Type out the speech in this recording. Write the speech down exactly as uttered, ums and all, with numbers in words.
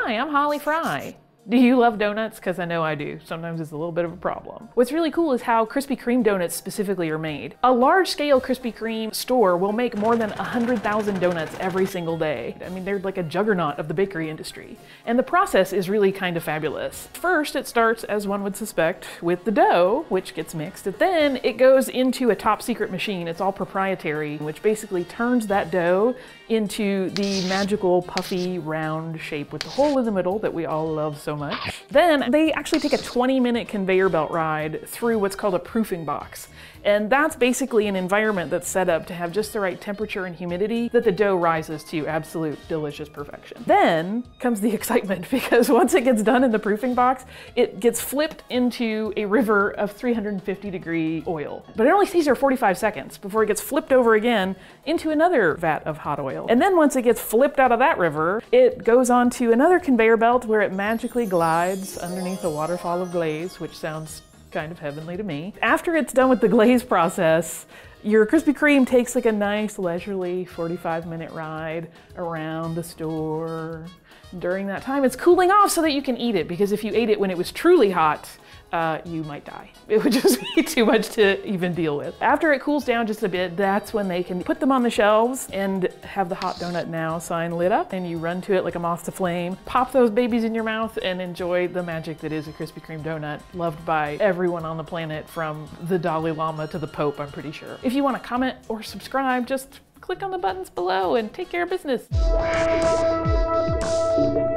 Hi, I'm Holly Fry. Do you love donuts? Because I know I do. Sometimes it's a little bit of a problem. What's really cool is how Krispy Kreme donuts specifically are made. A large-scale Krispy Kreme store will make more than one hundred thousand donuts every single day. I mean, they're like a juggernaut of the bakery industry. And the process is really kind of fabulous. First, it starts, as one would suspect, with the dough, which gets mixed. And then it goes into a top-secret machine. It's all proprietary, which basically turns that dough into the magical, puffy, round shape with the hole in the middle that we all love so much. Then they actually take a twenty minute conveyor belt ride through what's called a proofing box. And that's basically an environment that's set up to have just the right temperature and humidity that the dough rises to absolute delicious perfection. Then comes the excitement, because once it gets done in the proofing box, it gets flipped into a river of three hundred fifty degree oil. But it only stays there forty-five seconds before it gets flipped over again into another vat of hot oil. And then once it gets flipped out of that river, it goes on to another conveyor belt where it magically glides underneath a waterfall of glaze, which sounds kind of heavenly to me. After it's done with the glaze process, your Krispy Kreme takes like a nice leisurely forty-five minute ride around the store. During that time, it's cooling off so that you can eat it, because if you ate it when it was truly hot, uh, you might die. It would just be too much to even deal with. After it cools down just a bit, that's when they can put them on the shelves and have the Hot Donut Now sign lit up, and you run to it like a moth to flame, pop those babies in your mouth, and enjoy the magic that is a Krispy Kreme donut, loved by everyone on the planet, from the Dalai Lama to the Pope, I'm pretty sure. If you want to comment or subscribe, just click on the buttons below and take care of business.